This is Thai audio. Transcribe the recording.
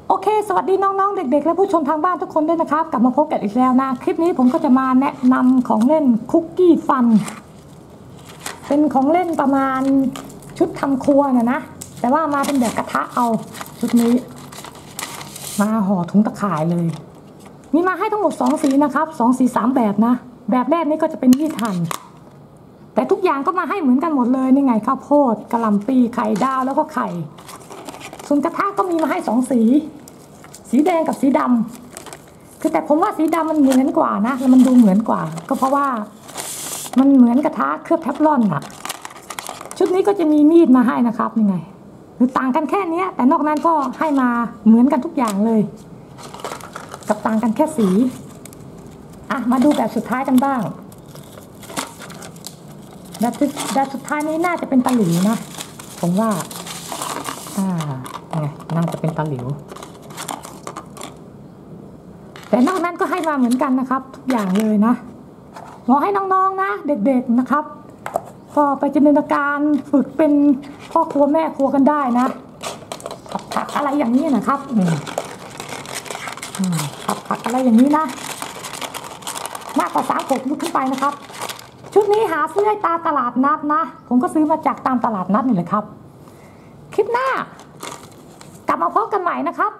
โอเคสวัสดีน้องๆเด็กๆและผู้ชมทางบ้านทุกคนด้วยนะครับกลับมาพบกันอีกแล้วนะคลิปนี้ผมก็จะมาแนะนำของเล่นคุกกี้ฟันเป็นของเล่นประมาณชุดทำครัวนะแต่ว่ามาเป็นแบบกระทะเอาชุดนี้มาห่อถุงตะข่ายเลยมีมาให้ทั้งหมด2สีนะครับ2 สี 3แบบนะแบบแรกนี้ก็จะเป็นมีดหั่นแต่ทุกอย่างก็มาให้เหมือนกันหมดเลยนี่ไงข้าวโพดกะหล่ำปีไข่ดาวแล้วก็ไข่ส่วนกระทะก็มีมาให้2สีแดงกับสีดำคือแต่ผมว่าสีดำมันเหมือนกว่านะแล้วมันดูเหมือนกว่าก็เพราะว่ามันเหมือนกระทะเคลือบเทฟลอนอะชุดนี้ก็จะมีมีดมาให้นะครับยังไงคือต่างกันแค่นี้แต่นอกนั้นก็ให้มาเหมือนกันทุกอย่างเลยกับต่างกันแค่สีมาดูแบบสุดท้ายกันบ้างแบบสุดท้ายนี้น่าจะเป็นตะหลิวนะผมว่าน่าจะเป็นตะหลิวแต่นอกนั้นก็ให้มาเหมือนกันนะครับทุกอย่างเลยนะขอให้น้องๆนะเด็กๆนะครับก็ไปจินตนาการฝึกเป็นพ่อครัวแม่ครัวกันได้นะผักอะไรอย่างนี้นะครับผักอะไรอย่างนี้นะมากกว่า3 ขวบขึ้นไปนะครับชุดนี้หาซื้อได้ตามตลาดนัดนะผมก็ซื้อมาจากตามตลาดนัดนี่แหละครับคลิปหน้ากลับมาพบกันใหม่นะครับ